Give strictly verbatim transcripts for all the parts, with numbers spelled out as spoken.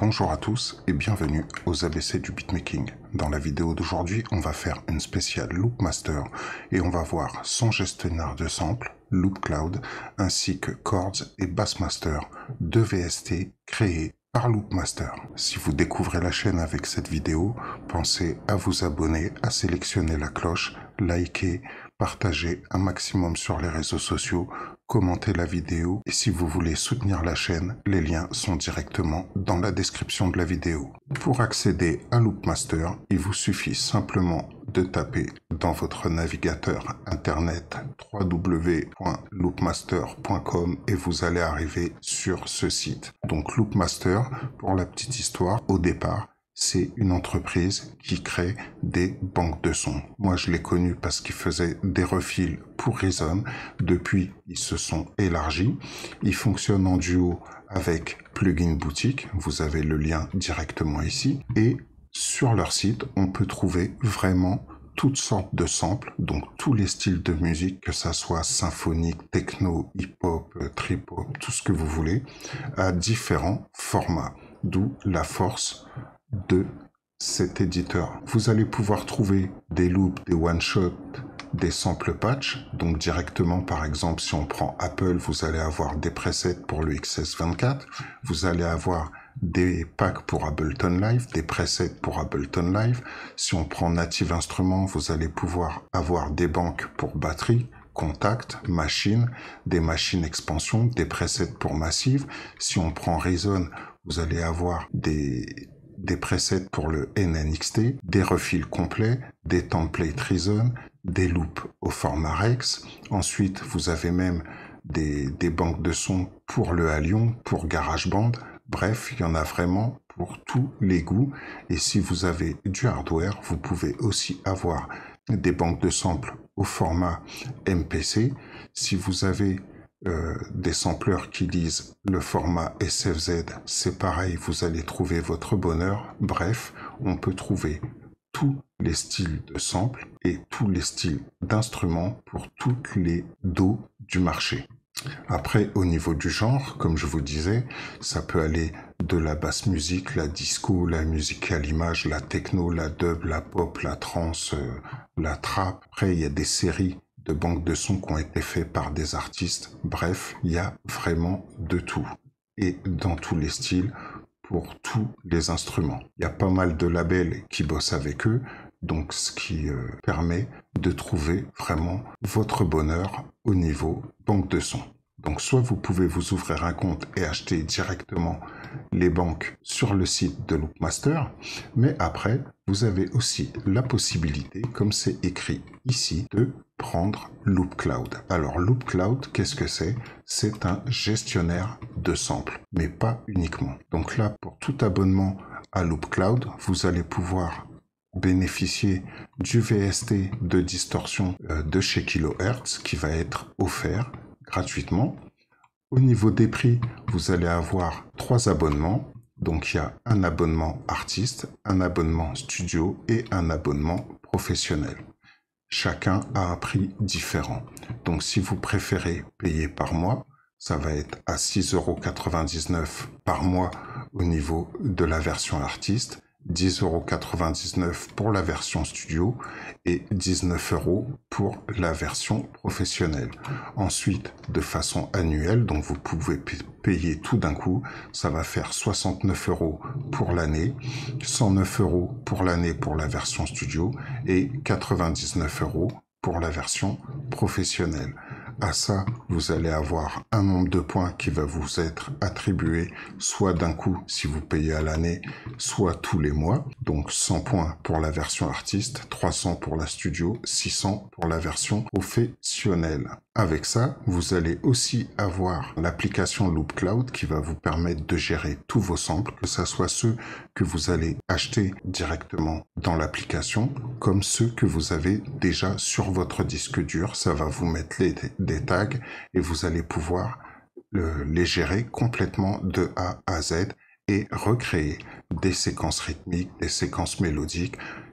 Bonjour à tous et bienvenue aux A B C du beatmaking. Dans la vidéo d'aujourd'hui, on va faire une spéciale Loopmaster et on va voir son gestionnaire de samples, Loopcloud, ainsi que Chords et Bassmaster, deux V S T créés par Loopmaster. Si vous découvrez la chaîne avec cette vidéo, pensez à vous abonner, à sélectionner la cloche, liker, partager un maximum sur les réseaux sociaux, commentez la vidéo et si vous voulez soutenir la chaîne, les liens sont directement dans la description de la vidéo. Pour accéder à Loopmaster, il vous suffit simplement de taper dans votre navigateur internet w w w point loopmaster point com et vous allez arriver sur ce site. Donc Loopmaster, pour la petite histoire, au départ, c'est une entreprise qui crée des banques de sons. Moi, je l'ai connu parce qu'ils faisaient des refils pour Reason. Depuis, ils se sont élargis. Ils fonctionnent en duo avec Plugin Boutique. Vous avez le lien directement ici. Et sur leur site, on peut trouver vraiment toutes sortes de samples, donc tous les styles de musique, que ça soit symphonique, techno, hip-hop, trip-hop, tout ce que vous voulez, à différents formats. D'où la force de cet éditeur. Vous allez pouvoir trouver des loops, des one-shots, des sample patch. Donc directement, par exemple, si on prend Apple, vous allez avoir des presets pour le X S vingt-quatre. Vous allez avoir des packs pour Ableton Live, des presets pour Ableton Live. Si on prend Native Instruments, vous allez pouvoir avoir des banques pour batterie, contact, machine, des machines expansion, des presets pour Massive. Si on prend Reason, vous allez avoir des des presets pour le N N X T, des refils complets, des templates Reason, des loops au format Rex. Ensuite, vous avez même des, des banques de sons pour le Halion, pour GarageBand. Bref, il y en a vraiment pour tous les goûts. Et si vous avez du hardware, vous pouvez aussi avoir des banques de samples au format M P C. Si vous avez Euh, des sampleurs qui lisent le format S F Z, c'est pareil, vous allez trouver votre bonheur. Bref, on peut trouver tous les styles de samples et tous les styles d'instruments pour toutes les dos du marché. Après, au niveau du genre, comme je vous disais, ça peut aller de la basse musique, la disco, la musique à l'image, la techno, la dub, la pop, la trance, euh, la trap. Après, il y a des séries de banques de sons qui ont été faits par des artistes. Bref, il y a vraiment de tout. Et dans tous les styles, pour tous les instruments. Il y a pas mal de labels qui bossent avec eux, donc ce qui euh, permet de trouver vraiment votre bonheur au niveau banque de sons. Donc soit vous pouvez vous ouvrir un compte et acheter directement les banques sur le site de Loopmaster, mais après, vous avez aussi la possibilité, comme c'est écrit ici, de prendre Loopcloud. Alors Loopcloud, qu'est-ce que c'est? C'est un gestionnaire de samples, mais pas uniquement. Donc là, pour tout abonnement à Loopcloud, vous allez pouvoir bénéficier du V S T de distorsion euh, de chez Kilohertz qui va être offert gratuitement. Au niveau des prix, vous allez avoir trois abonnements. Donc il y a un abonnement artiste, un abonnement studio et un abonnement professionnel. Chacun a un prix différent. Donc si vous préférez payer par mois, ça va être à six euros quatre-vingt-dix-neuf par mois au niveau de la version artiste, dix euros quatre-vingt-dix-neuf pour la version studio et dix-neuf euros pour la version professionnelle. Ensuite, de façon annuelle, donc vous pouvez payer tout d'un coup, ça va faire soixante-neuf euros pour l'année, cent neuf euros pour l'année pour la version studio et quatre-vingt-dix-neuf euros pour la version professionnelle. À ça, vous allez avoir un nombre de points qui va vous être attribué soit d'un coup si vous payez à l'année, soit tous les mois. Donc cent points pour la version artiste, trois cents pour la studio, six cents pour la version professionnelle. Avec ça, vous allez aussi avoir l'application Loopcloud qui va vous permettre de gérer tous vos samples, que ce soit ceux que vous allez acheter directement dans l'application, comme ceux que vous avez déjà sur votre disque dur. Ça va vous mettre les, des tags et vous allez pouvoir le, les gérer complètement de A à Z et recréer des séquences rythmiques, des séquences mélodiques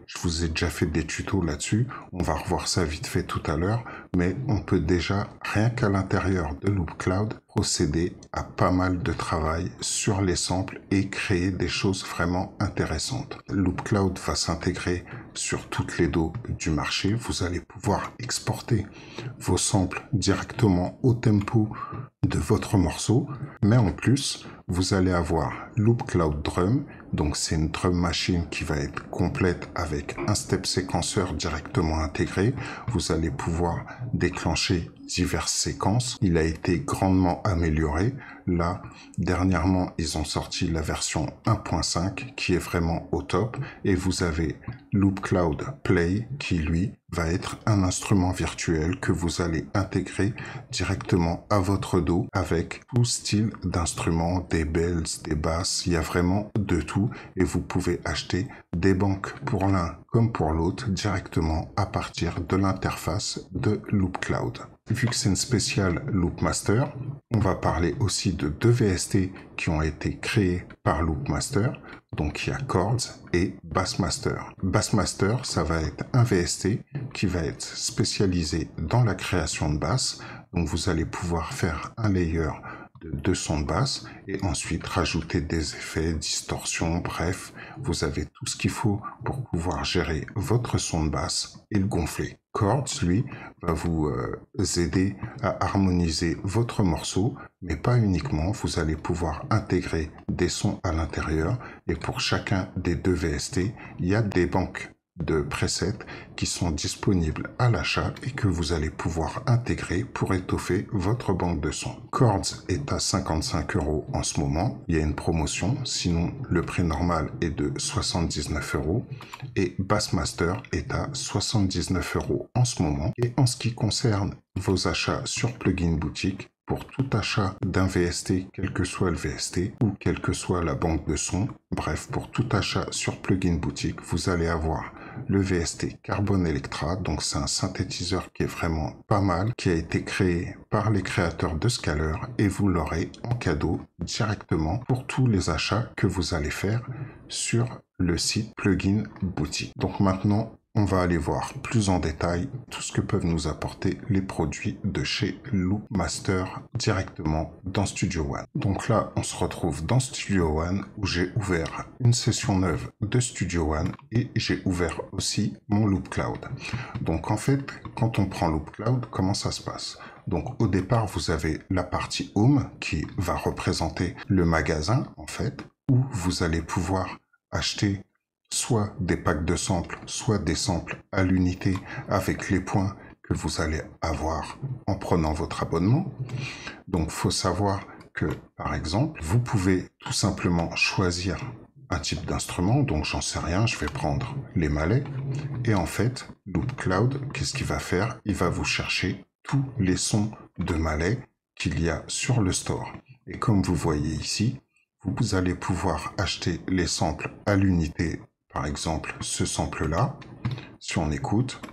Je vous ai déjà fait des tutos là-dessus. On va revoir ça vite fait tout à l'heure. Mais on peut déjà, rien qu'à l'intérieur de Loopcloud, procéder à pas mal de travail sur les samples et créer des choses vraiment intéressantes. Loopcloud va s'intégrer sur toutes les D A W du marché. Vous allez pouvoir exporter vos samples directement au tempo de votre morceau. Mais en plus, vous allez avoir Loopcloud Drum. Donc c'est une drum machine qui va être complète avec un step séquenceur directement intégré. Vous allez pouvoir déclencher diverses séquences. Il a été grandement amélioré. Là, dernièrement, ils ont sorti la version un point cinq qui est vraiment au top. Et vous avez Loopcloud Play qui, lui, va être un instrument virtuel que vous allez intégrer directement à votre D A W avec tout style d'instruments, des bells, des basses. Il y a vraiment de tout et vous pouvez acheter des banques pour l'un comme pour l'autre directement à partir de l'interface de Loopcloud. Vu que c'est une spéciale Loopmaster, on va parler aussi de deux V S T qui ont été créés par Loopmaster. Donc il y a Chords et Bassmaster. Bassmaster, ça va être un V S T qui va être spécialisé dans la création de basses. Donc vous allez pouvoir faire un layer de deux sons de basse et ensuite rajouter des effets, distorsion, bref, vous avez tout ce qu'il faut pour pouvoir gérer votre son de basse et le gonfler. Chords, lui, va vous euh, aider à harmoniser votre morceau, mais pas uniquement, vous allez pouvoir intégrer des sons à l'intérieur et pour chacun des deux V S T, il y a des banques de presets qui sont disponibles à l'achat et que vous allez pouvoir intégrer pour étoffer votre banque de sons. Chords est à cinquante-cinq euros en ce moment, il y a une promotion, sinon le prix normal est de soixante-dix-neuf euros et Bassmaster est à soixante-dix-neuf euros en ce moment. Et en ce qui concerne vos achats sur Plugin Boutique, pour tout achat d'un V S T, quel que soit le V S T ou quelle que soit la banque de sons, bref, pour tout achat sur Plugin Boutique, vous allez avoir le V S T Carbon Electra, donc c'est un synthétiseur qui est vraiment pas mal, qui a été créé par les créateurs de Scaler et vous l'aurez en cadeau directement pour tous les achats que vous allez faire sur le site Plugin Boutique. Donc maintenant, on va aller voir plus en détail tout ce que peuvent nous apporter les produits de chez Loopmaster directement dans Studio One. Donc là, on se retrouve dans Studio One où j'ai ouvert une session neuve de Studio One et j'ai ouvert aussi mon Loopcloud. Donc en fait, quand on prend Loopcloud, comment ça se passe ? Donc au départ, vous avez la partie Home qui va représenter le magasin en fait, où vous allez pouvoir acheter soit des packs de samples, soit des samples à l'unité avec les points que vous allez avoir en prenant votre abonnement. Donc, faut savoir que, par exemple, vous pouvez tout simplement choisir un type d'instrument. Donc, j'en sais rien, je vais prendre les mallets. Et en fait, Loopcloud, qu'est-ce qu'il va faire? Il va vous chercher tous les sons de mallets qu'il y a sur le store. Et comme vous voyez ici, vous allez pouvoir acheter les samples à l'unité. Par exemple, ce sample-là, si on écoute,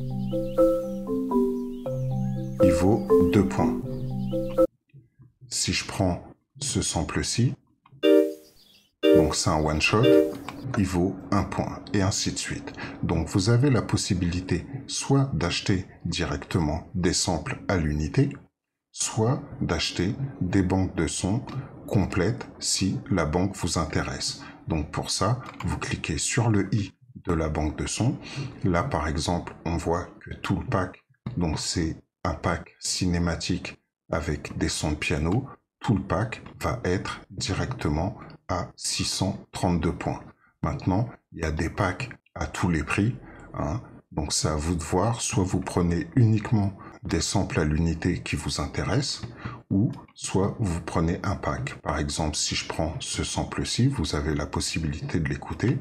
il vaut deux points. Si je prends ce sample-ci, donc c'est un one-shot, il vaut un point, et ainsi de suite. Donc vous avez la possibilité soit d'acheter directement des samples à l'unité, soit d'acheter des banques de sons complètes si la banque vous intéresse. Donc pour ça, vous cliquez sur le i de la banque de sons. Là, par exemple, on voit que tout le pack, donc c'est un pack cinématique avec des sons de piano. Tout le pack va être directement à six cent trente-deux points. Maintenant, il y a des packs à tous les prix, hein. Donc c'est à vous de voir. Soit vous prenez uniquement des samples à l'unité qui vous intéressent, ou soit vous prenez un pack. Par exemple, si je prends ce sample-ci, vous avez la possibilité de l'écouter.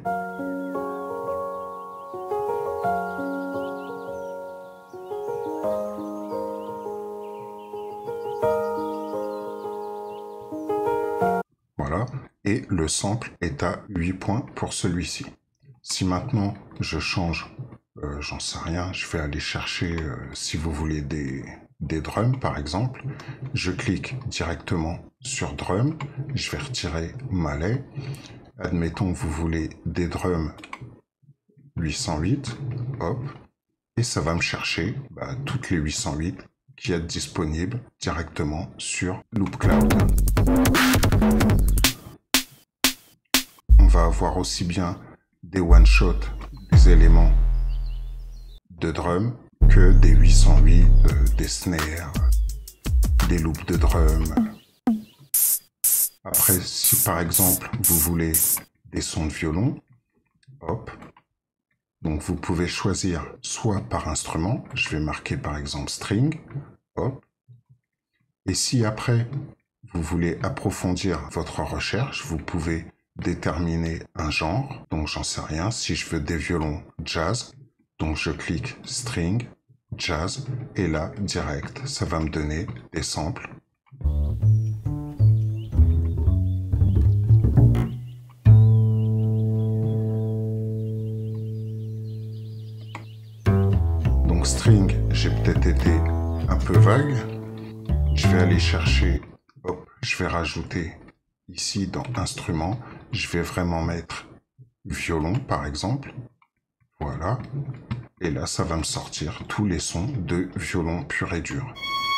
Voilà, et le sample est à huit points pour celui-ci. Si maintenant je change, euh, j'en sais rien, je vais aller chercher, euh, si vous voulez, des, des drums par exemple, je clique directement sur drum, je vais retirer mallet. Admettons que vous voulez des drums huit cent huit, hop, et ça va me chercher bah, toutes les huit cent huit qui est disponible directement sur LoopCloud. On va avoir aussi bien des one-shots, des éléments de drum, que des huit cent huit, euh, des snares, des loops de drum. Après, si par exemple vous voulez des sons de violon, hop, donc vous pouvez choisir soit par instrument, je vais marquer par exemple string, hop, et si après vous voulez approfondir votre recherche, vous pouvez déterminer un genre, donc j'en sais rien, si je veux des violons jazz, donc je clique string, jazz, et là, direct, ça va me donner des samples. Donc string, j'ai peut-être été un peu vague. Je vais aller chercher, hop, je vais rajouter ici dans instrument, je vais vraiment mettre violon par exemple. Voilà. Et là, ça va me sortir tous les sons de violon pur et dur.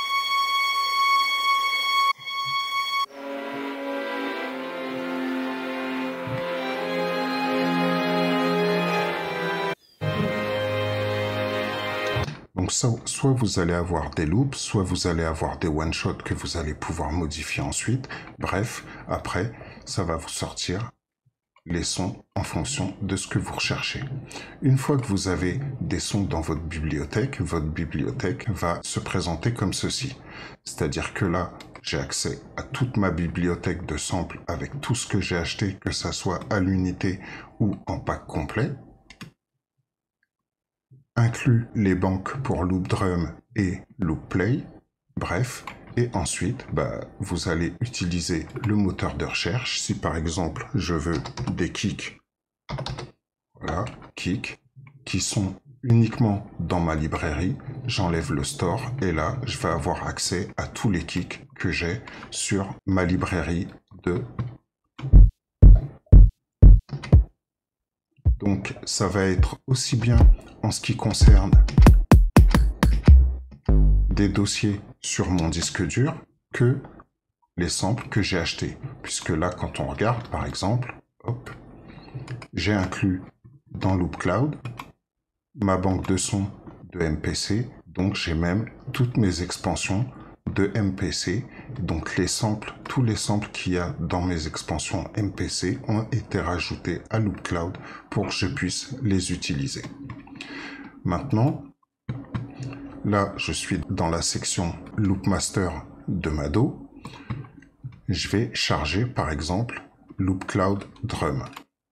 Donc ça, soit vous allez avoir des loops, soit vous allez avoir des one-shots que vous allez pouvoir modifier ensuite. Bref, après, ça va vous sortir les sons en fonction de ce que vous recherchez. Une fois que vous avez des sons dans votre bibliothèque, votre bibliothèque va se présenter comme ceci. C'est-à-dire que là, j'ai accès à toute ma bibliothèque de samples avec tout ce que j'ai acheté, que ça soit à l'unité ou en pack complet. Inclus les banques pour loop drum et loop play. Bref. Et ensuite, bah, vous allez utiliser le moteur de recherche. Si par exemple, je veux des kicks, voilà, kicks, qui sont uniquement dans ma librairie, j'enlève le store et là, je vais avoir accès à tous les kicks que j'ai sur ma librairie de... Donc, ça va être aussi bien en ce qui concerne des dossiers sur mon disque dur que les samples que j'ai achetés. Puisque là, quand on regarde, par exemple, hop, j'ai inclus dans LoopCloud ma banque de sons de M P C. Donc, j'ai même toutes mes expansions de M P C. Donc, les samples, tous les samples qu'il y a dans mes expansions M P C ont été rajoutés à LoopCloud pour que je puisse les utiliser. Maintenant, là, je suis dans la section Loopmaster de Mado. Je vais charger, par exemple, LoopCloud Drum.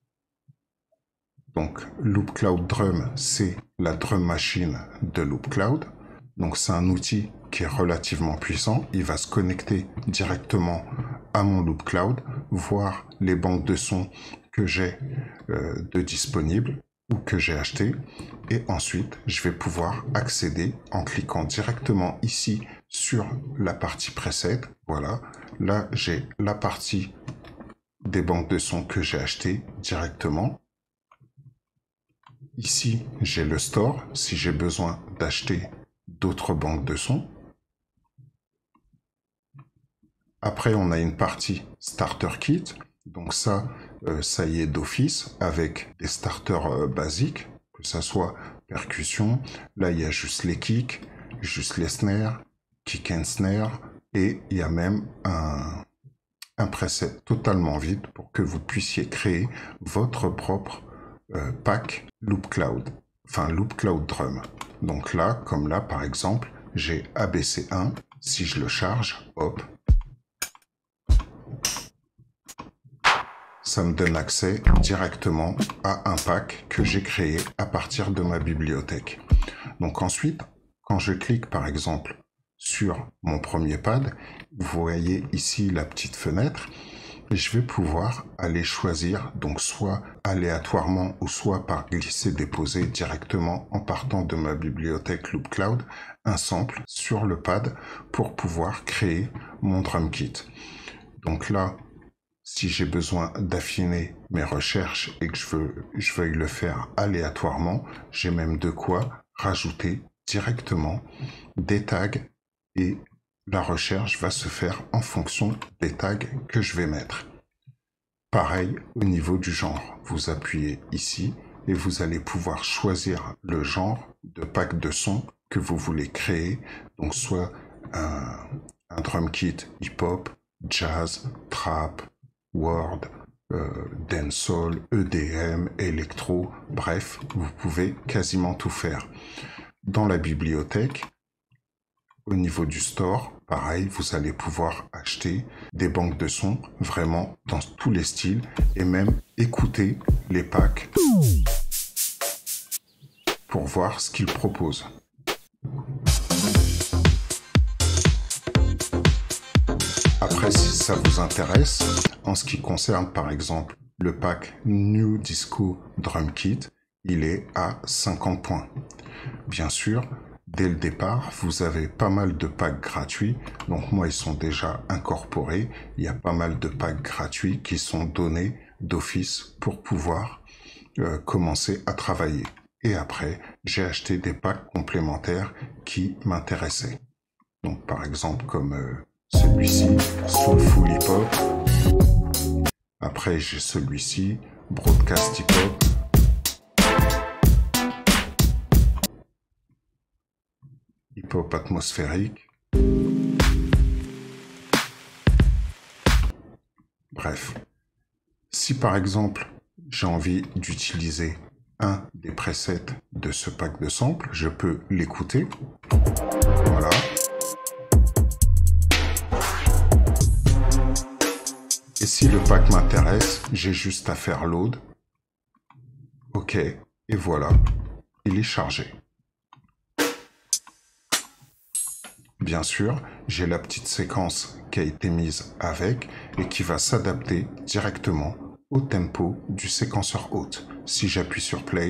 Donc, LoopCloud Drum, c'est la drum machine de LoopCloud. Donc, c'est un outil qui est relativement puissant. Il va se connecter directement à mon LoopCloud, voir les banques de sons que j'ai euh, de disponibles ou que j'ai acheté, et ensuite je vais pouvoir accéder en cliquant directement ici sur la partie preset. Voilà, là j'ai la partie des banques de sons que j'ai acheté directement. Ici j'ai le store si j'ai besoin d'acheter d'autres banques de sons. Après on a une partie starter kit, donc ça Euh, ça y est d'office avec des starters euh, basiques, que ça soit percussion. Là, il y a juste les kicks, juste les snares, kick and snare, et il y a même un, un preset totalement vide pour que vous puissiez créer votre propre euh, pack LoopCloud, enfin LoopCloud Drum. Donc là, comme là, par exemple, j'ai A B C un. Si je le charge, hop, ça me donne accès directement à un pack que j'ai créé à partir de ma bibliothèque. Donc ensuite, quand je clique par exemple sur mon premier pad, vous voyez ici la petite fenêtre, et je vais pouvoir aller choisir, donc soit aléatoirement ou soit par glisser-déposer directement en partant de ma bibliothèque LoopCloud, un sample sur le pad pour pouvoir créer mon drum kit. Donc là, si j'ai besoin d'affiner mes recherches et que je veux, je veuille le faire aléatoirement, j'ai même de quoi rajouter directement des tags et la recherche va se faire en fonction des tags que je vais mettre. Pareil au niveau du genre, vous appuyez ici et vous allez pouvoir choisir le genre de pack de son que vous voulez créer, donc soit un, un drum kit hip-hop, jazz, trap, world, euh, dancehall, E D M, électro, bref, vous pouvez quasiment tout faire. Dans la bibliothèque, au niveau du store, pareil, vous allez pouvoir acheter des banques de sons vraiment dans tous les styles et même écouter les packs pour voir ce qu'ils proposent. Après, si ça vous intéresse, en ce qui concerne par exemple le pack New Disco Drum Kit, il est à cinquante points. Bien sûr, dès le départ, vous avez pas mal de packs gratuits. Donc moi, ils sont déjà incorporés. Il y a pas mal de packs gratuits qui sont donnés d'office pour pouvoir euh, commencer à travailler. Et après, j'ai acheté des packs complémentaires qui m'intéressaient. Donc par exemple, comme euh, celui-ci, Soulful Hip Hop. Après, j'ai celui-ci, Broadcast Hip Hop. Hip-hop atmosphérique. Bref, si par exemple j'ai envie d'utiliser un des presets de ce pack de samples, je peux l'écouter. Voilà. Et si le pack m'intéresse, j'ai juste à faire load. OK, et voilà, il est chargé. Bien sûr, j'ai la petite séquence qui a été mise avec et qui va s'adapter directement au tempo du séquenceur hôte. Si j'appuie sur play,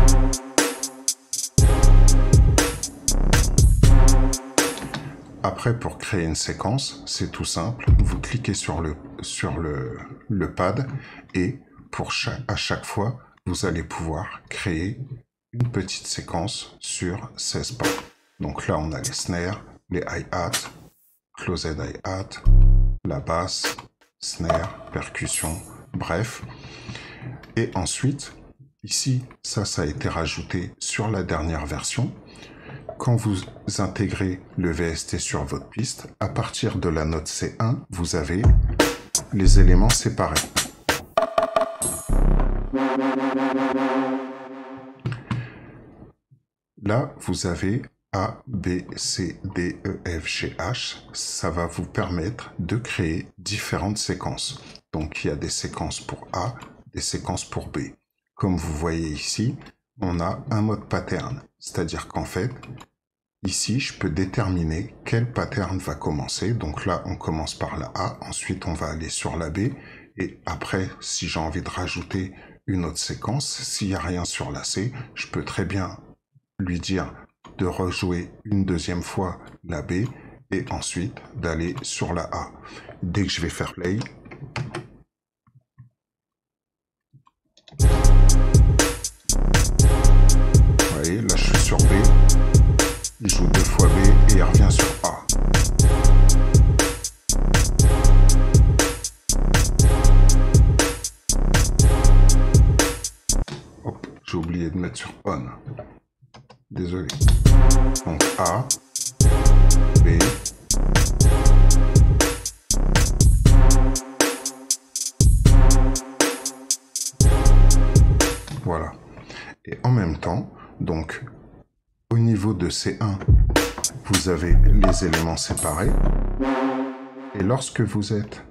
après pour créer une séquence, c'est tout simple. Vous cliquez sur le, sur le, le pad et pour chaque, à chaque fois, vous allez pouvoir créer une petite séquence sur seize pas. Donc là, on a les snares, les hi-hats, closed hi-hat, la basse, snare, percussion, bref. Et ensuite, ici, ça, ça a été rajouté sur la dernière version. Quand vous intégrez le V S T sur votre piste, à partir de la note C un, vous avez les éléments séparés. Là, vous avez A, B, C, D, E, F, G, H, ça va vous permettre de créer différentes séquences. Donc, il y a des séquences pour A, des séquences pour B. Comme vous voyez ici, on a un mode pattern. C'est-à-dire qu'en fait, ici, je peux déterminer quel pattern va commencer. Donc là, on commence par la A, ensuite on va aller sur la B. Et après, si j'ai envie de rajouter une autre séquence, s'il n'y a rien sur la C, je peux très bien lui dire de rejouer une deuxième fois la B et ensuite d'aller sur la A. Dès que je vais faire play, vous voyez, là je suis sur B, il joue deux fois B et il revient sur A. Hop, j'ai oublié de mettre sur on. Désolé. Donc A, B, voilà. Et en même temps, donc, au niveau de C un, vous avez les éléments séparés. Et lorsque vous êtes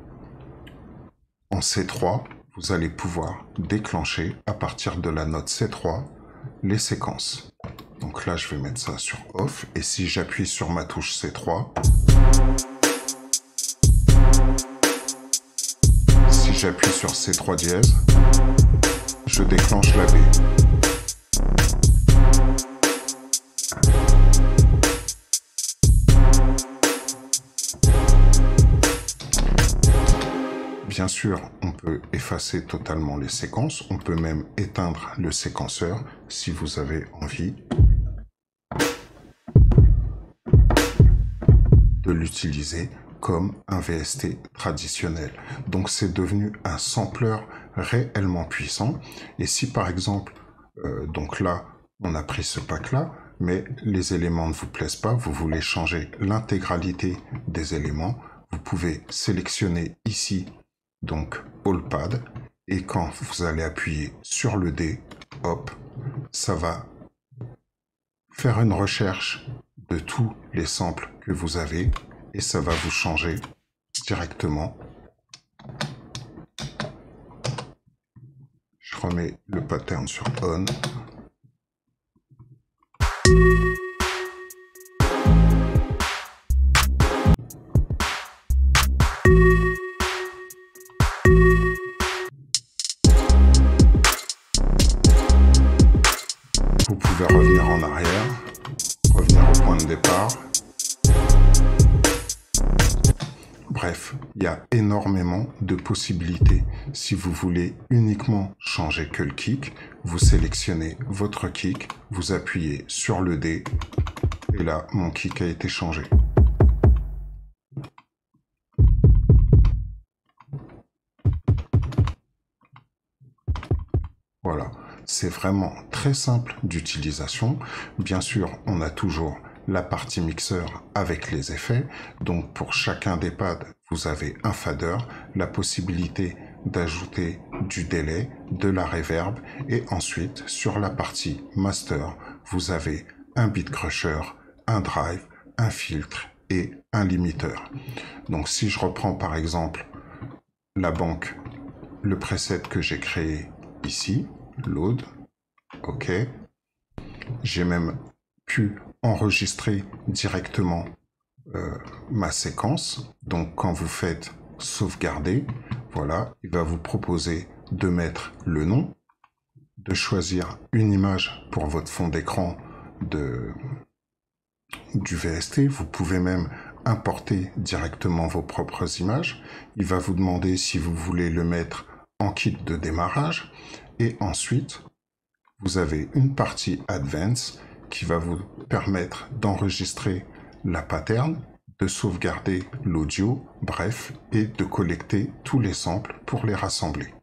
en C trois, vous allez pouvoir déclencher à partir de la note C trois les séquences. Donc là, je vais mettre ça sur off. Et si j'appuie sur ma touche C trois, si j'appuie sur C trois dièse, je déclenche la B. Bien bien sûr, on peut effacer totalement les séquences. On peut même éteindre le séquenceur si vous avez envie de l'utiliser comme un V S T traditionnel. Donc c'est devenu un sampler réellement puissant. Et si par exemple, euh, donc là, on a pris ce pack-là, mais les éléments ne vous plaisent pas, vous voulez changer l'intégralité des éléments, vous pouvez sélectionner ici, donc All Pad, et quand vous allez appuyer sur le D, hop, ça va faire une recherche de tous les samples que vous avez et ça va vous changer directement. Je remets le pattern sur On. Vous pouvez revenir en arrière, revenir au point de départ. Bref, il y a énormément de possibilités. Si vous voulez uniquement changer que le kick, vous sélectionnez votre kick, vous appuyez sur le D, et là, mon kick a été changé. Voilà, c'est vraiment très simple d'utilisation. Bien sûr, on a toujours la partie mixeur avec les effets. Donc pour chacun des pads, vous avez un fader, la possibilité d'ajouter du délai, de la reverb, et ensuite sur la partie master, vous avez un beat crusher, un drive, un filtre et un limiteur. Donc si je reprends par exemple la banque, le preset que j'ai créé ici, load, ok, j'ai même pu enregistrer directement euh, ma séquence. Donc quand vous faites sauvegarder, voilà, il va vous proposer de mettre le nom, de choisir une image pour votre fond d'écran de du V S T. Vous pouvez même importer directement vos propres images. Il va vous demander si vous voulez le mettre en kit de démarrage. Et ensuite, vous avez une partie Advance qui va vous permettre d'enregistrer la pattern, de sauvegarder l'audio, bref, et de collecter tous les samples pour les rassembler.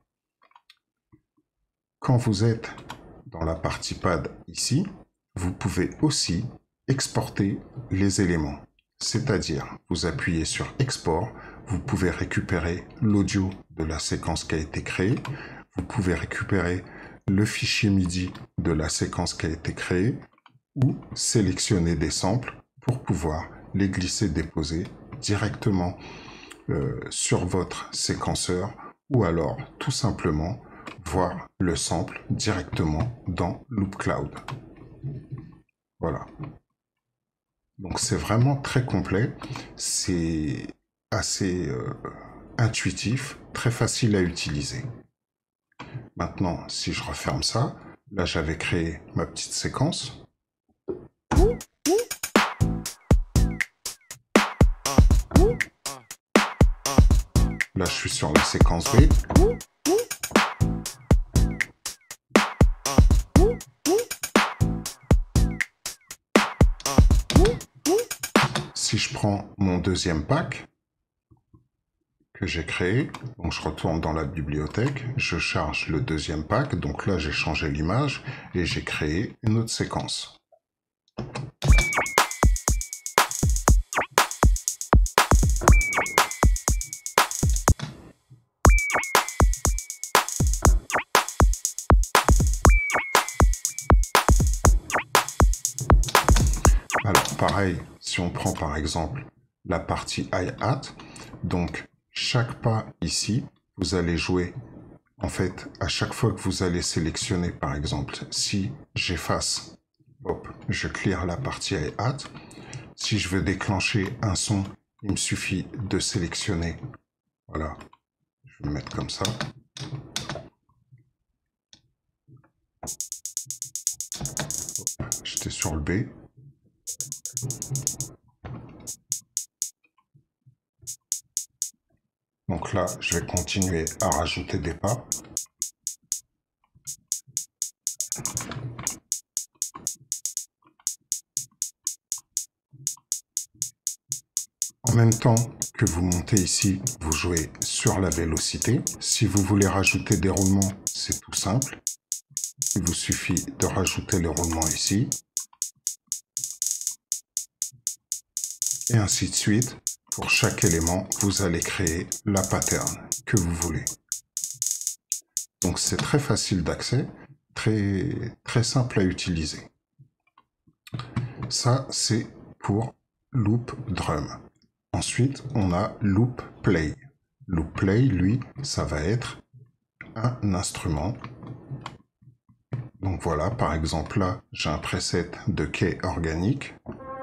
Quand vous êtes dans la partie pad ici, vous pouvez aussi exporter les éléments. C'est-à-dire, vous appuyez sur Export, vous pouvez récupérer l'audio de la séquence qui a été créée, vous pouvez récupérer le fichier MIDI de la séquence qui a été créée ou sélectionner des samples pour pouvoir les glisser-déposer directement euh, sur votre séquenceur ou alors tout simplement voir le sample directement dans Loop Cloud. Voilà. Donc c'est vraiment très complet, c'est assez euh, intuitif, très facile à utiliser. Maintenant, si je referme ça, là j'avais créé ma petite séquence. Là je suis sur la séquence B. Si je prends mon deuxième pack que j'ai créé, donc je retourne dans la bibliothèque, je charge le deuxième pack, donc là j'ai changé l'image et j'ai créé une autre séquence. Alors pareil, si on prend par exemple la partie hi-hat, donc chaque pas ici, vous allez jouer, en fait, à chaque fois que vous allez sélectionner, par exemple, si j'efface, hop, je clear la partie hi-hat, si je veux déclencher un son, il me suffit de sélectionner, voilà, je vais le mettre comme ça. J'étais sur le B. Donc là, là, je vais continuer à rajouter des pas. En même temps que vous montez ici, vous jouez sur la vélocité. Si vous voulez rajouter des roulements, c'est tout simple. Il vous suffit de rajouter les roulements ici. Et ainsi de suite. Pour chaque élément, vous allez créer la pattern que vous voulez. Donc c'est très facile d'accès, très, très simple à utiliser. Ça, c'est pour Loop Drum. Ensuite, on a Loop Play. Loop Play, lui, ça va être un instrument. Donc voilà, par exemple là, j'ai un preset de quai organique.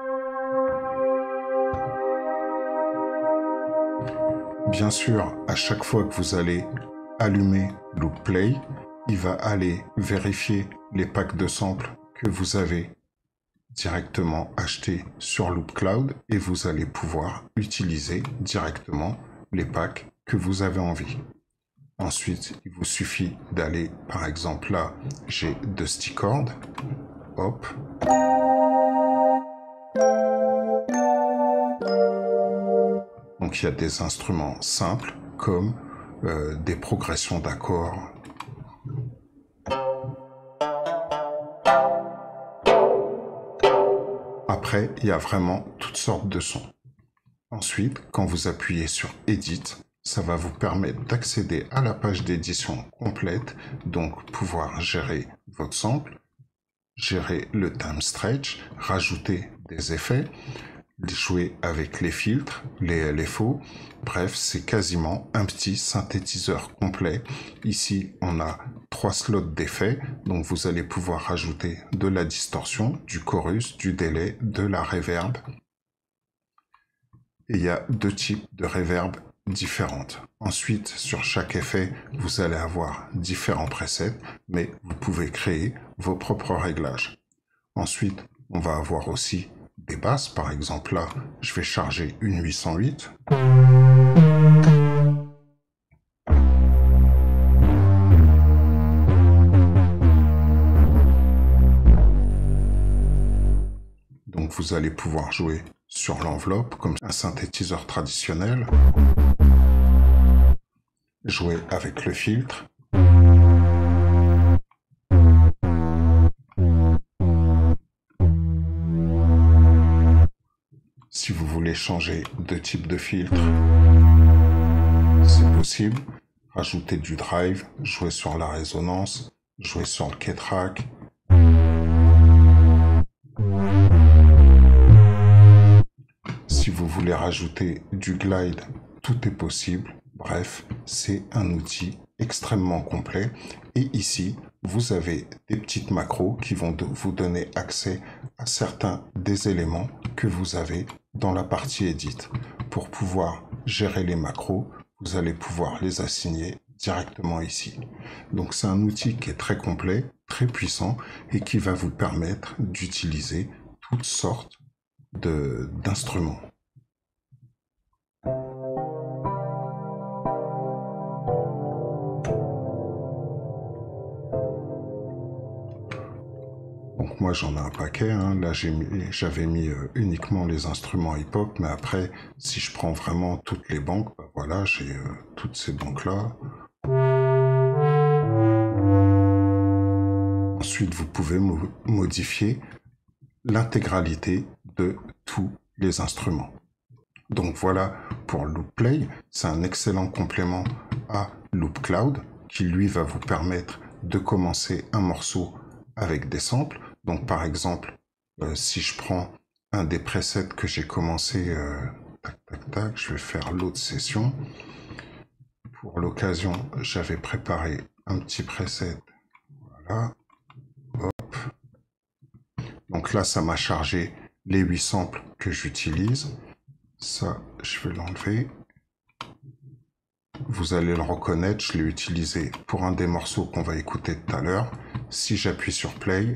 Bien sûr, à chaque fois que vous allez allumer Loop Play, il va aller vérifier les packs de samples que vous avez directement achetés sur Loop Cloud et vous allez pouvoir utiliser directement les packs que vous avez envie. Ensuite, il vous suffit d'aller, par exemple là, j'ai Dusty Chord, hop. Donc il y a des instruments simples comme euh, des progressions d'accords. Après, il y a vraiment toutes sortes de sons. Ensuite, quand vous appuyez sur Edit, ça va vous permettre d'accéder à la page d'édition complète, donc pouvoir gérer votre sample, gérer le time stretch, rajouter des effets, jouer avec les filtres, les L F O. Bref, c'est quasiment un petit synthétiseur complet. Ici, on a trois slots d'effets, donc vous allez pouvoir rajouter de la distorsion, du chorus, du délai, de la reverb. Et il y a deux types de reverb différentes. Ensuite, sur chaque effet, vous allez avoir différents presets, mais vous pouvez créer vos propres réglages. Ensuite, on va avoir aussi des basses. Par exemple, là, je vais charger une huit cent huit. Donc, vous allez pouvoir jouer sur l'enveloppe comme un synthétiseur traditionnel. Jouer avec le filtre. Si vous voulez changer de type de filtre, c'est possible. Rajouter du drive, jouer sur la résonance, jouer sur le K-Track. Si vous voulez rajouter du glide, tout est possible. Bref, c'est un outil extrêmement complet. Et ici, vous avez des petites macros qui vont vous donner accès à certains des éléments que vous avez dans la partie Edit. Pour pouvoir gérer les macros, vous allez pouvoir les assigner directement ici. Donc c'est un outil qui est très complet, très puissant et qui va vous permettre d'utiliser toutes sortes de, d'instruments. Donc moi j'en ai un paquet, hein. Là j'avais mis, mis euh, uniquement les instruments hip-hop, mais après si je prends vraiment toutes les banques, bah, voilà, j'ai euh, toutes ces banques là. Ensuite vous pouvez mo modifier l'intégralité de tous les instruments. Donc voilà pour Loop Play, c'est un excellent complément à Loop Cloud qui lui va vous permettre de commencer un morceau avec des samples. Donc par exemple, euh, si je prends un des presets que j'ai commencé, euh, tac tac tac, je vais faire l'autre session. Pour l'occasion, j'avais préparé un petit preset, voilà, hop. Donc là, ça m'a chargé les huit samples que j'utilise. Ça, je vais l'enlever. Vous allez le reconnaître, je l'ai utilisé pour un des morceaux qu'on va écouter tout à l'heure. Si j'appuie sur Play,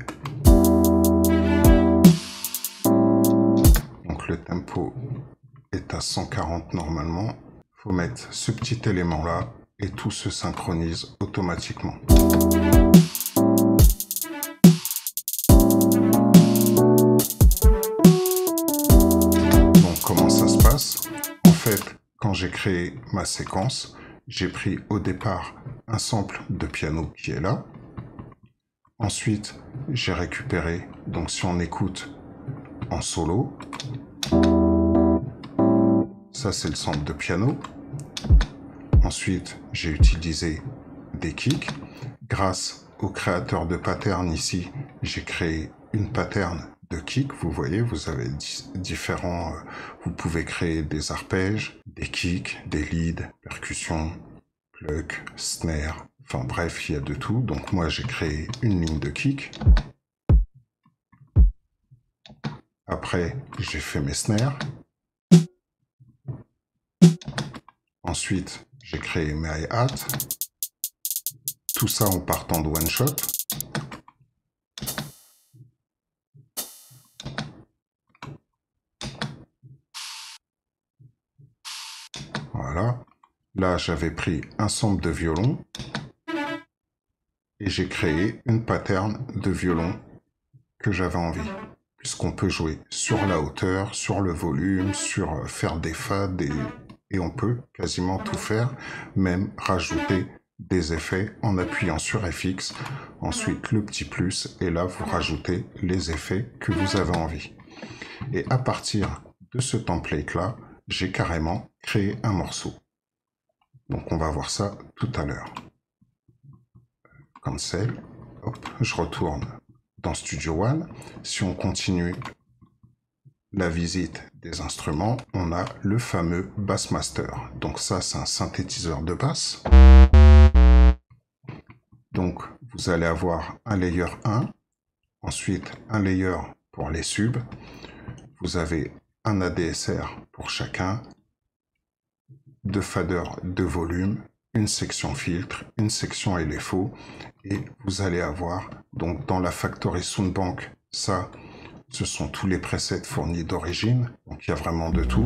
donc le tempo est à cent quarante normalement. faut mettre ce petit élément là et tout se synchronise automatiquement. Donc comment ça se passe? En fait, quand j'ai créé ma séquence, j'ai pris au départ un sample de piano qui est là. Ensuite, j'ai récupéré, donc si on écoute en solo, ça c'est le sample de piano. Ensuite, j'ai utilisé des kicks. Grâce au créateur de pattern ici, j'ai créé une pattern de kick. Vous voyez, vous avez différents... Euh, vous pouvez créer des arpèges, des kicks, des leads, percussions, pluck, snare. Enfin bref, il y a de tout. Donc moi, j'ai créé une ligne de kick. Après, j'ai fait mes snares. Ensuite, j'ai créé mes hi-hat. Tout ça en partant de one shot. Voilà. Là, j'avais pris un sample de violon. Et j'ai créé une pattern de violon que j'avais envie. Puisqu'on peut jouer sur la hauteur, sur le volume, sur faire des fades, et, et on peut quasiment tout faire, même rajouter des effets en appuyant sur F X. Ensuite, le petit plus, et là, vous rajoutez les effets que vous avez envie. Et à partir de ce template-là, j'ai carrément créé un morceau. Donc, on va voir ça tout à l'heure. Cancel, hop, je retourne dans Studio One. Si on continue la visite des instruments, on a le fameux Bassmaster. Donc ça, c'est un synthétiseur de basse. Donc, vous allez avoir un layer un, ensuite un layer pour les subs. Vous avez un A D S R pour chacun, deux faders de volume, une section filtre, une section L F O, et vous allez avoir, donc dans la Factory Soundbank, ça, ce sont tous les presets fournis d'origine, donc il y a vraiment de tout.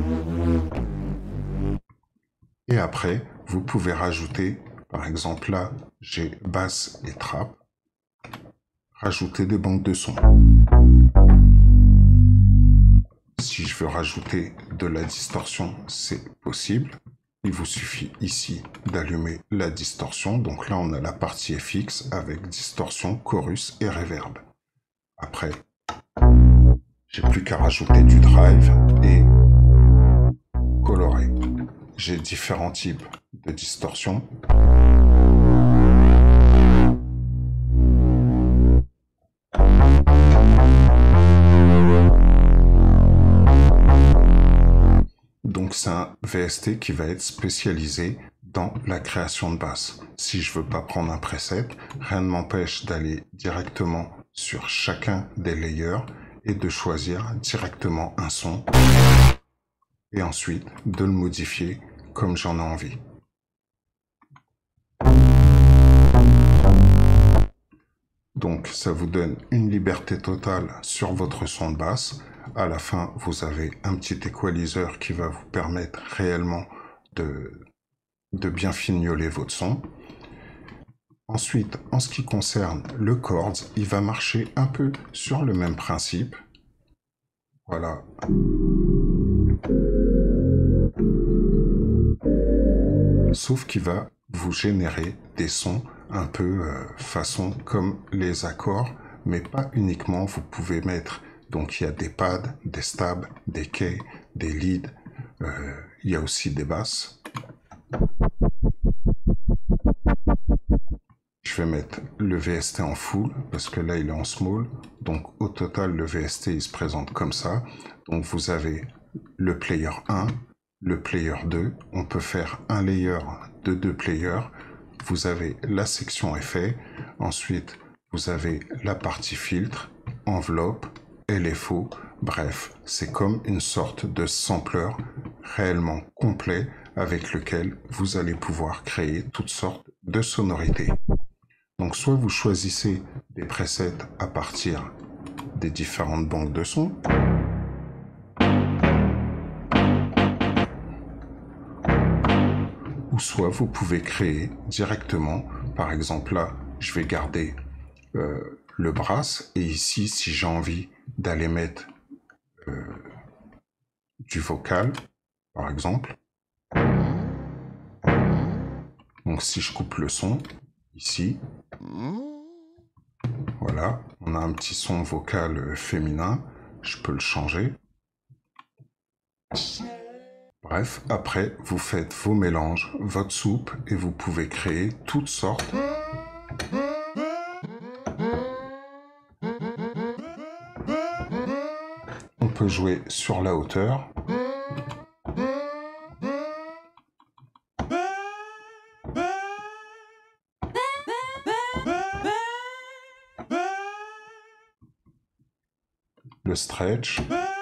Et après, vous pouvez rajouter, par exemple là, j'ai basse et trap, rajouter des banques de sons. Si je veux rajouter de la distorsion, c'est possible. Il vous suffit ici d'allumer la distorsion. Donc là, on a la partie F X avec distorsion, chorus et reverb. Après, j'ai plus qu'à rajouter du drive et colorer. J'ai différents types de distorsion. Donc c'est un V S T qui va être spécialisé dans la création de basse. Si je veux pas prendre un preset, rien ne m'empêche d'aller directement sur chacun des layers et de choisir directement un son et ensuite de le modifier comme j'en ai envie. Donc ça vous donne une liberté totale sur votre son de basse. À la fin, vous avez un petit equalizer qui va vous permettre réellement de, de bien fignoler votre son. Ensuite, en ce qui concerne le chords, il va marcher un peu sur le même principe. Voilà. Sauf qu'il va vous générer des sons un peu euh, façon comme les accords, mais pas uniquement. Vous pouvez mettre, donc il y a des pads, des stabs, des keys, des leads, euh, il y a aussi des basses. Je vais mettre le V S T en full, parce que là il est en small, donc au total le V S T il se présente comme ça. Donc vous avez le player un, le player deux, on peut faire un layer de deux players. Vous avez la section effet, ensuite vous avez la partie filtre, enveloppe, L F O, bref, c'est comme une sorte de sampler réellement complet avec lequel vous allez pouvoir créer toutes sortes de sonorités. Donc soit vous choisissez des presets à partir des différentes banques de sons, ou soit vous pouvez créer directement. Par exemple là, je vais garder euh, le brass, et ici, si j'ai envie d'aller mettre euh, du vocal, par exemple. Donc si je coupe le son, ici, voilà, on a un petit son vocal féminin, je peux le changer. Bref, après, vous faites vos mélanges, votre soupe, et vous pouvez créer toutes sortes. On peut jouer sur la hauteur. Le stretch.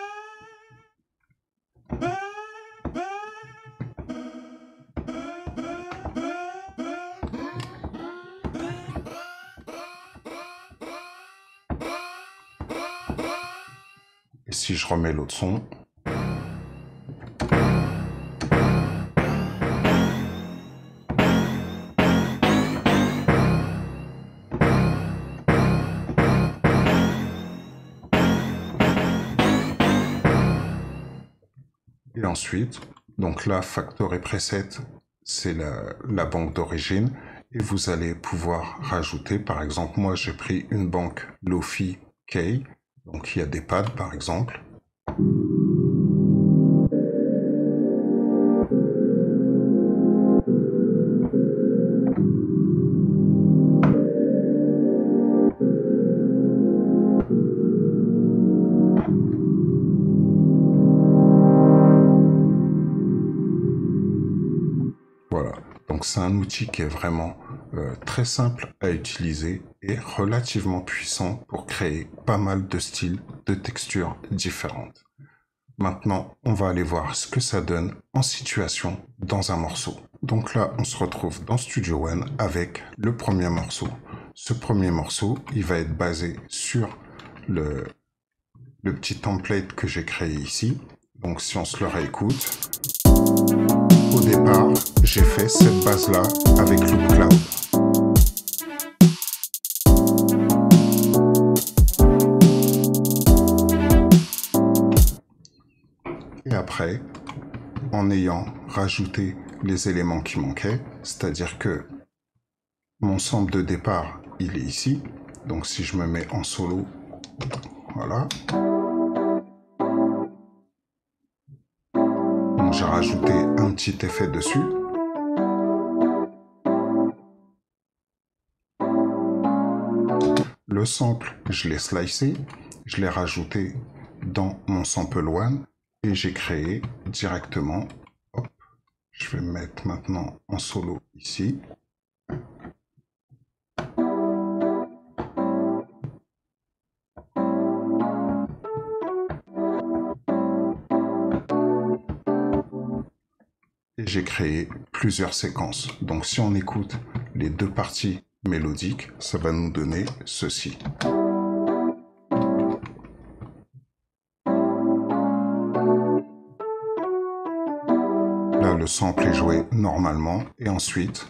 Et si je remets l'autre son, et ensuite, donc là, Factory Preset, c'est la, la banque d'origine, et vous allez pouvoir rajouter, par exemple, moi j'ai pris une banque Lo-Fi K, donc il y a des pads par exemple. Voilà, donc c'est un outil qui est vraiment euh, très simple à utiliser et relativement puissant pour créer pas mal de styles, de textures différentes. Maintenant, on va aller voir ce que ça donne en situation dans un morceau. Donc là, on se retrouve dans Studio One avec le premier morceau. Ce premier morceau, il va être basé sur le, le petit template que j'ai créé ici. Donc si on se le réécoute, au départ, j'ai fait cette base-là avec Loop Cloud. Et après, en ayant rajouté les éléments qui manquaient, c'est-à-dire que mon sample de départ, il est ici. Donc si je me mets en solo, voilà. Donc j'ai rajouté un petit effet dessus. Le sample, je l'ai slicé, je l'ai rajouté dans mon sample one et j'ai créé directement. Hop, je vais me mettre maintenant en solo ici. Et j'ai créé plusieurs séquences. Donc si on écoute les deux parties mélodiques, ça va nous donner ceci. Là, le sample est joué normalement et ensuite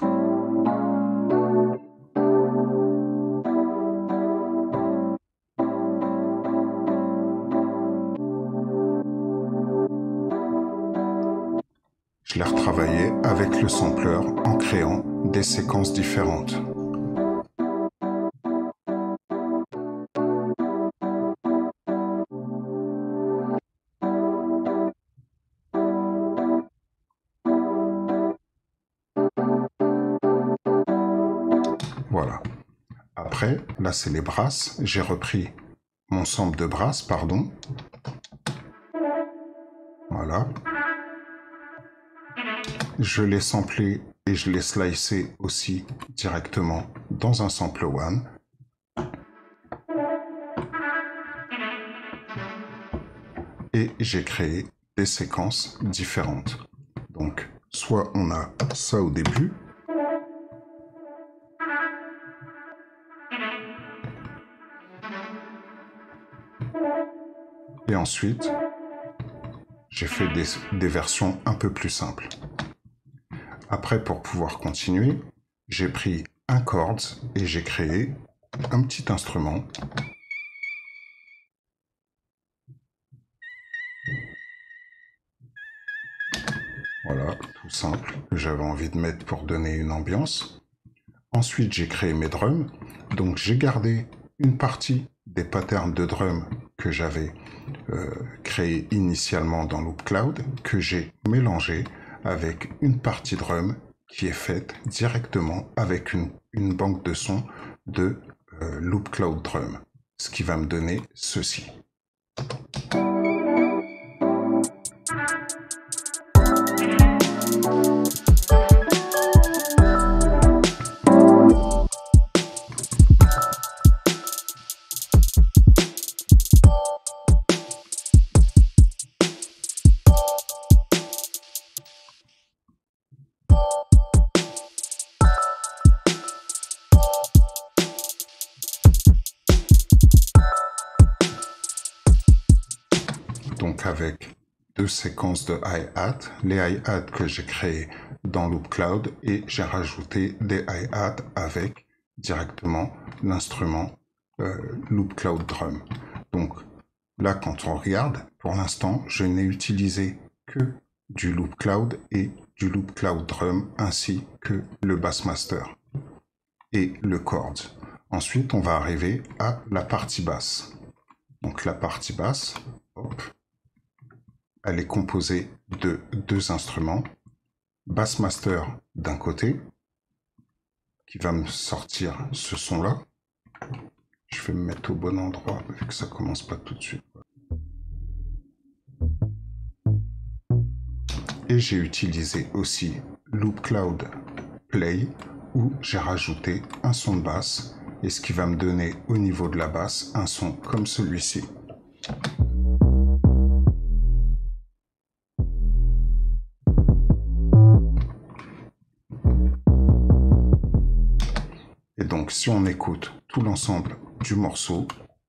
je l'ai retravaillé avec le sampler en créant des séquences différentes. Voilà. Après, là c'est les brasses. J'ai repris mon sample de brasses, pardon. Voilà. Je l'ai samplé et je l'ai slicé aussi directement dans un sample one. Et j'ai créé des séquences différentes. Donc, soit on a ça au début. Et ensuite, j'ai fait des, des versions un peu plus simples. Après, pour pouvoir continuer, j'ai pris un chords et j'ai créé un petit instrument. Voilà, tout simple, que j'avais envie de mettre pour donner une ambiance. Ensuite, j'ai créé mes drums. Donc, j'ai gardé une partie des patterns de drum que j'avais euh, créés initialement dans Loop Cloud, que j'ai mélangé avec une partie drum qui est faite directement avec une, une banque de sons de euh, Loop Cloud Drum, ce qui va me donner ceci. Donc avec deux séquences de hi-hat, les hi-hat que j'ai créées dans Loop Cloud et j'ai rajouté des hi-hat avec directement l'instrument euh, Loop Cloud Drum. Donc là, quand on regarde, pour l'instant, je n'ai utilisé que du Loop Cloud et du Loop Cloud Drum ainsi que le Bassmaster et le chord. Ensuite, on va arriver à la partie basse. Donc la partie basse, hop, elle est composée de deux instruments, Bassmaster d'un côté, qui va me sortir ce son-là. Je vais me mettre au bon endroit, vu que ça commence pas tout de suite. Et j'ai utilisé aussi Loop Cloud Play, où j'ai rajouté un son de basse, et ce qui va me donner au niveau de la basse un son comme celui-ci. Et donc, si on écoute tout l'ensemble du morceau,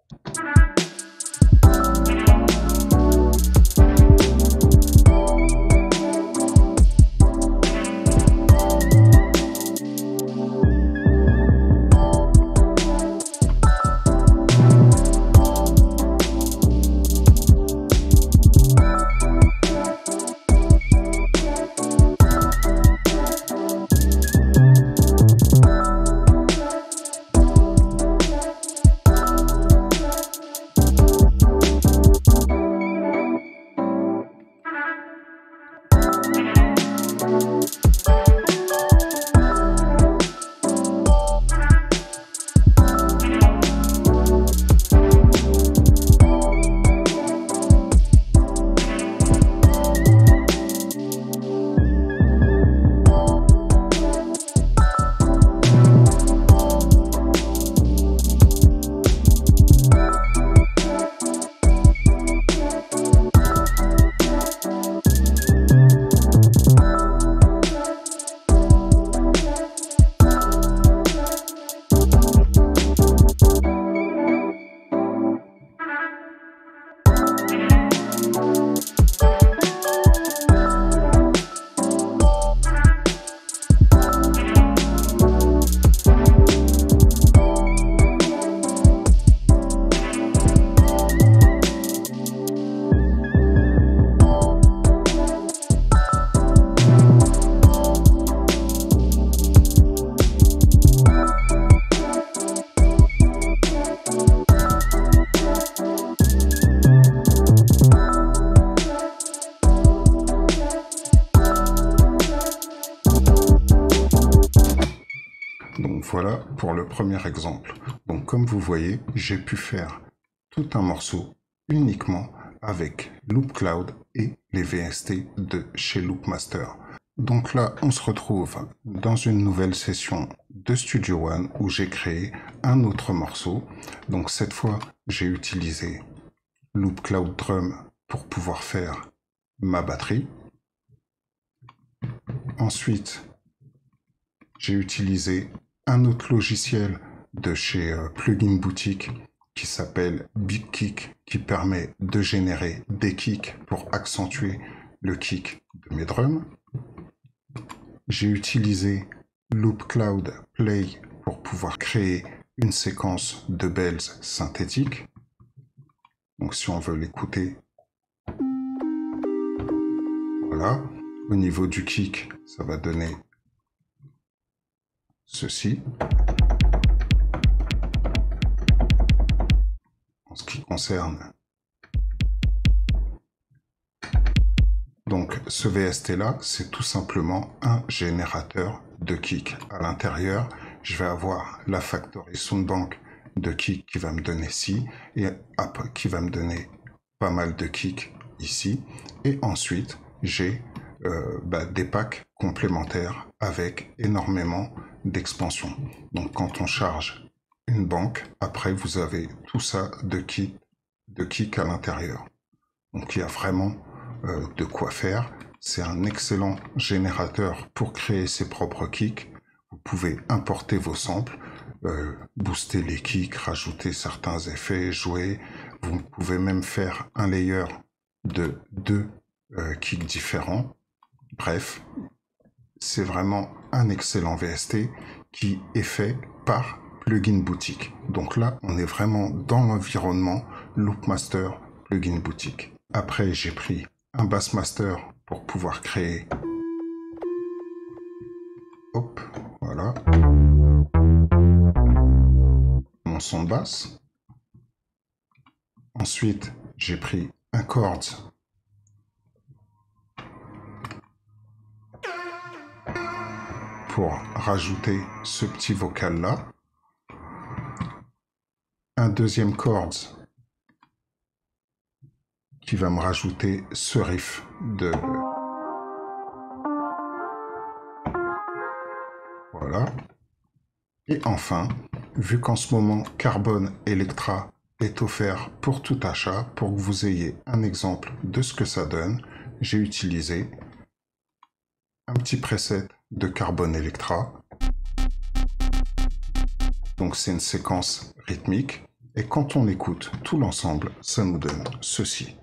donc voilà pour le premier exemple. Donc comme vous voyez, j'ai pu faire tout un morceau uniquement avec Loop Cloud et les V S T de chez Loopmaster. Donc là, on se retrouve dans une nouvelle session de Studio One où j'ai créé un autre morceau. Donc cette fois, j'ai utilisé Loop Cloud Drum pour pouvoir faire ma batterie. Ensuite, j'ai utilisé un autre logiciel de chez euh, Plugin Boutique qui s'appelle Big Kick, qui permet de générer des kicks pour accentuer le kick de mes drums. j'ai utilisé Loop Cloud Play pour pouvoir créer une séquence de bells synthétiques. Donc si on veut l'écouter, voilà. Au niveau du kick, ça va donner ceci. En ce qui concerne donc ce V S T là, c'est tout simplement un générateur de kick. À l'intérieur, je vais avoir la Factory Soundbank de kick qui va me donner ci, et après qui va me donner pas mal de kick ici. Et ensuite, j'ai euh, bah, des packs complémentaires avec énormément d'expansion. Donc quand on charge une banque, après vous avez tout ça de kick, de kick à l'intérieur. Donc il y a vraiment euh, de quoi faire. C'est un excellent générateur pour créer ses propres kicks. Vous pouvez importer vos samples, euh, booster les kicks, rajouter certains effets, jouer. Vous pouvez même faire un layer de deux euh, kicks différents. Bref, c'est vraiment un excellent V S T qui est fait par Plugin Boutique. Donc là, on est vraiment dans l'environnement Loopmaster Plugin Boutique. Après, j'ai pris un Bassmaster pour pouvoir créer. Hop, voilà. Mon son de basse. Ensuite, j'ai pris un Chords pour rajouter ce petit vocal là. Un deuxième Chords qui va me rajouter ce riff de... Voilà. Et enfin, vu qu'en ce moment, Carbon Electra est offert pour tout achat, pour que vous ayez un exemple de ce que ça donne, j'ai utilisé un petit preset de Carbon Electra. Donc c'est une séquence rythmique. Et quand on écoute tout l'ensemble, ça nous donne ceci.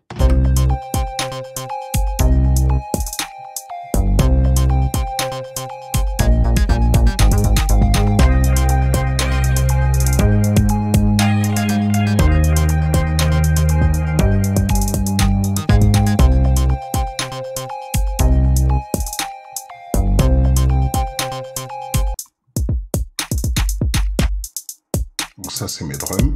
Donc ça, c'est mes drums.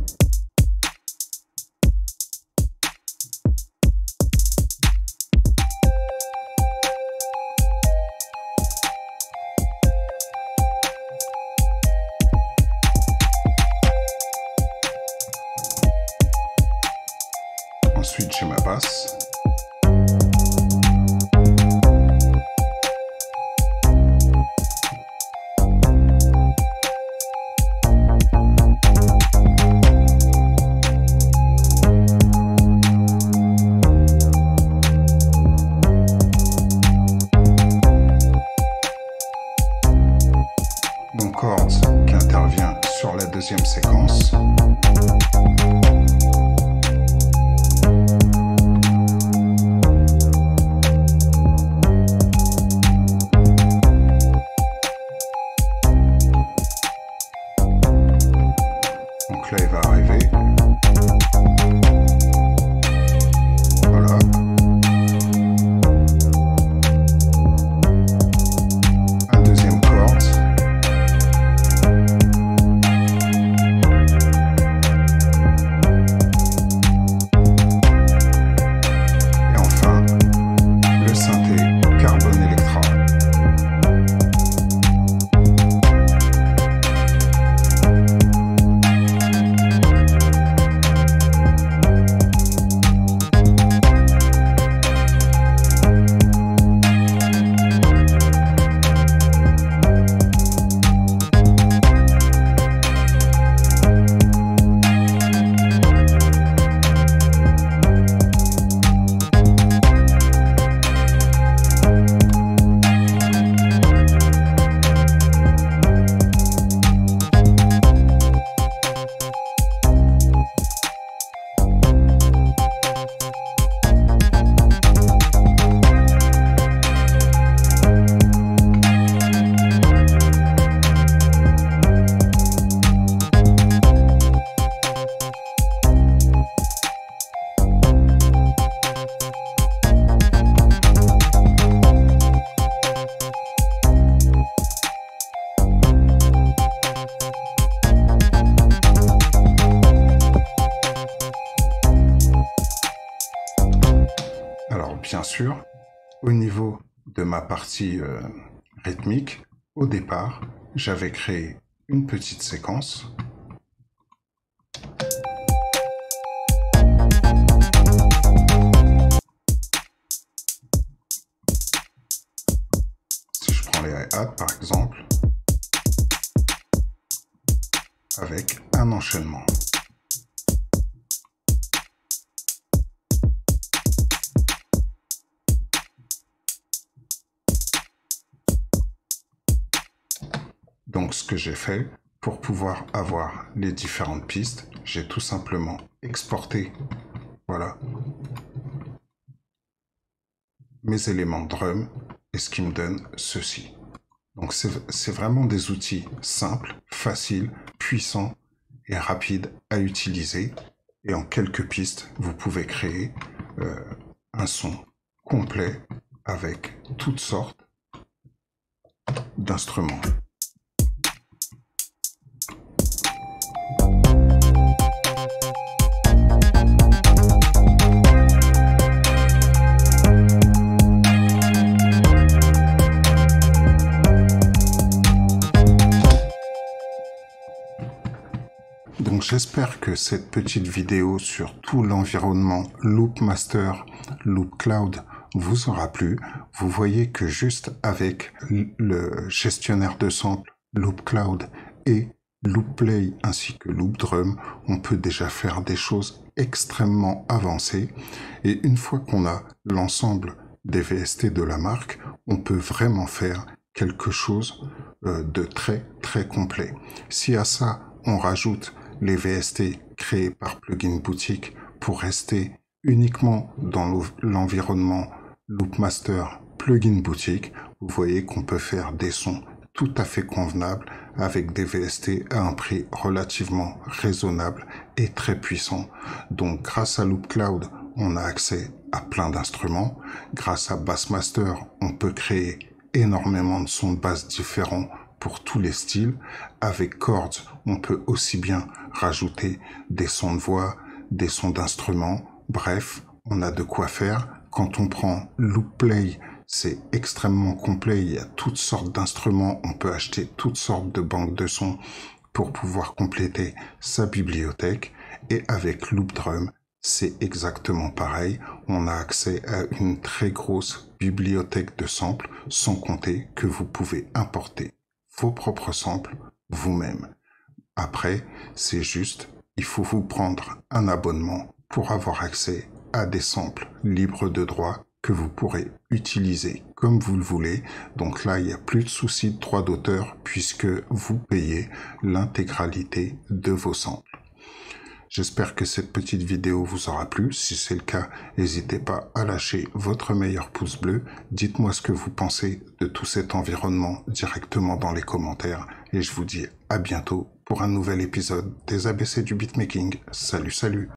Ensuite, j'ai ma basse. Mon Chords qui intervient sur la deuxième séquence. Donc là, il va arriver. Voilà. Un deuxième chord. Et enfin, le synthé Carbon Electra. bien sûr, au niveau de ma partie euh, rythmique, au départ, j'avais créé une petite séquence. Si je prends les hi-hats par exemple, avec un enchaînement. Donc ce que j'ai fait, pour pouvoir avoir les différentes pistes, j'ai tout simplement exporté, voilà, mes éléments de drum, et ce qui me donne ceci. Donc c'est vraiment des outils simples, faciles, puissants et rapides à utiliser. Et en quelques pistes, vous pouvez créer euh, un son complet avec toutes sortes d'instruments. Donc j'espère que cette petite vidéo sur tout l'environnement Loopmaster, Loopcloud vous aura plu. Vous voyez que juste avec le gestionnaire de samples Loopcloud et Loopplay ainsi que Loopdrum, on peut déjà faire des choses extrêmement avancées. Et une fois qu'on a l'ensemble des V S T de la marque, on peut vraiment faire quelque chose de très très complet. Si à ça on rajoute les V S T créés par Plugin Boutique pour rester uniquement dans l'environnement Loopmaster Plugin Boutique, vous voyez qu'on peut faire des sons tout à fait convenables avec des V S T à un prix relativement raisonnable et très puissant. Donc grâce à Loopcloud, on a accès à plein d'instruments. Grâce à Bassmaster, on peut créer énormément de sons de basse différents pour tous les styles. Avec Chords, on peut aussi bien rajouter des sons de voix, des sons d'instruments. Bref, on a de quoi faire. Quand on prend Loopplay, c'est extrêmement complet. Il y a toutes sortes d'instruments. On peut acheter toutes sortes de banques de sons pour pouvoir compléter sa bibliothèque. Et avec Loopdrum, c'est exactement pareil. On a accès à une très grosse bibliothèque de samples, sans compter que vous pouvez importer vos propres samples vous-même. Après, c'est juste, il faut vous prendre un abonnement pour avoir accès à des samples libres de droit que vous pourrez utiliser comme vous le voulez. Donc là, il n'y a plus de souci de droit d'auteur puisque vous payez l'intégralité de vos samples. J'espère que cette petite vidéo vous aura plu. Si c'est le cas, n'hésitez pas à lâcher votre meilleur pouce bleu. Dites-moi ce que vous pensez de tout cet environnement directement dans les commentaires. Et je vous dis à bientôt pour un nouvel épisode des A B C du beatmaking. Salut, salut!